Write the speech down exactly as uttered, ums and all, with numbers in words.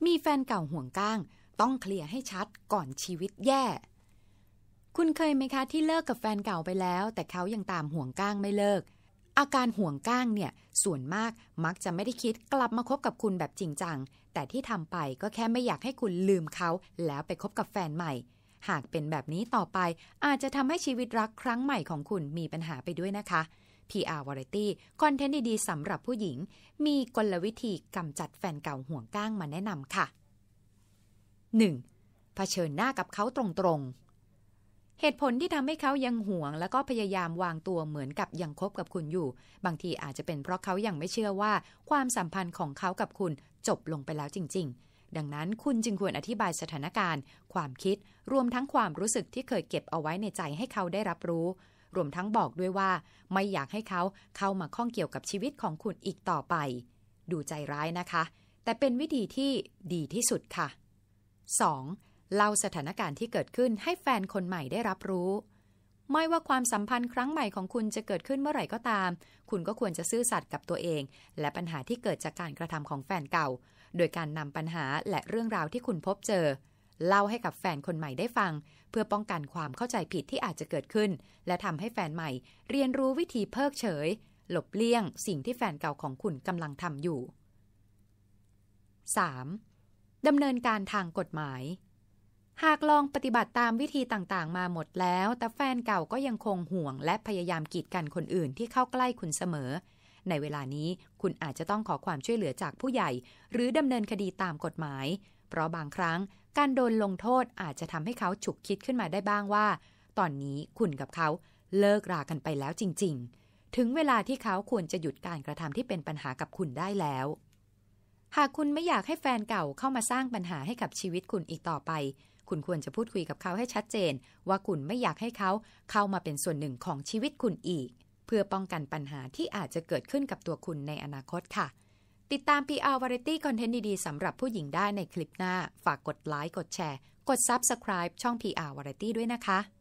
มีแฟนเก่าห่วงก้างต้องเคลียร์ให้ชัดก่อนชีวิตแย่คุณเคยไหมคะที่เลิกกับแฟนเก่าไปแล้วแต่เขายังตามห่วงก้างไม่เลิกอาการห่วงก้างเนี่ยส่วนมากมักจะไม่ได้คิดกลับมาคบกับคุณแบบจริงจังแต่ที่ทำไปก็แค่ไม่อยากให้คุณลืมเขาแล้วไปคบกับแฟนใหม่หากเป็นแบบนี้ต่อไปอาจจะทำให้ชีวิตรักครั้งใหม่ของคุณมีปัญหาไปด้วยนะคะ พี อาร์ Variety คอนเทนต์ดีๆสำหรับผู้หญิงมีกลวิธีกำจัดแฟนเก่าห่วงก้างมาแนะนำค่ะ หนึ่ง. เผชิญหน้ากับเขาตรงๆเหตุผลที่ทำให้เขายังห่วงแล้วก็พยายามวางตัวเหมือนกับยังคบกับคุณอยู่บางทีอาจจะเป็นเพราะเขายังไม่เชื่อว่าความสัมพันธ์ของเขากับคุณจบลงไปแล้วจริงๆดังนั้นคุณจึงควรอธิบายสถานการณ์ความคิดรวมทั้งความรู้สึกที่เคยเก็บเอาไว้ในใจให้เขาได้รับรู้รวมทั้งบอกด้วยว่าไม่อยากให้เขาเข้ามาข้องเกี่ยวกับชีวิตของคุณอีกต่อไปดูใจร้ายนะคะแต่เป็นวิธีที่ดีที่สุดค่ะ สอง. เล่าสถานการณ์ที่เกิดขึ้นให้แฟนคนใหม่ได้รับรู้ไม่ว่าความสัมพันธ์ครั้งใหม่ของคุณจะเกิดขึ้นเมื่อไหร่ก็ตามคุณก็ควรจะซื่อสัตย์กับตัวเองและปัญหาที่เกิดจากการกระทำของแฟนเก่าโดยการนำปัญหาและเรื่องราวที่คุณพบเจอเล่าให้กับแฟนคนใหม่ได้ฟังเพื่อป้องกันความเข้าใจผิดที่อาจจะเกิดขึ้นและทำให้แฟนใหม่เรียนรู้วิธีเพิกเฉยหลบเลี่ยงสิ่งที่แฟนเก่าของคุณกำลังทำอยู่ สาม. ดำเนินการทางกฎหมายหากลองปฏิบัติตามวิธีต่างๆมาหมดแล้วแต่แฟนเก่าก็ยังคงห่วงและพยายามกีดกันคนอื่นที่เข้าใกล้คุณเสมอในเวลานี้คุณอาจจะต้องขอความช่วยเหลือจากผู้ใหญ่หรือดำเนินคดีตามกฎหมายเพราะบางครั้งการโดนลงโทษอาจจะทำให้เขาฉุกคิดขึ้นมาได้บ้างว่าตอนนี้คุณกับเขาเลิกรากันไปแล้วจริงๆถึงเวลาที่เขาควรจะหยุดการกระทำที่เป็นปัญหากับคุณได้แล้วหากคุณไม่อยากให้แฟนเก่าเข้ามาสร้างปัญหาให้กับชีวิตคุณอีกต่อไปคุณควรจะพูดคุยกับเขาให้ชัดเจนว่าคุณไม่อยากให้เขาเข้ามาเป็นส่วนหนึ่งของชีวิตคุณอีกเพื่อป้องกันปัญหาที่อาจจะเกิดขึ้นกับตัวคุณในอนาคตค่ะติดตาม พี อาร์ Variety คอนเทนต์ดีๆสำหรับผู้หญิงได้ในคลิปหน้าฝากกดไลค์กดแชร์กด Subscribe ช่อง พี อาร์ Variety ด้วยนะคะ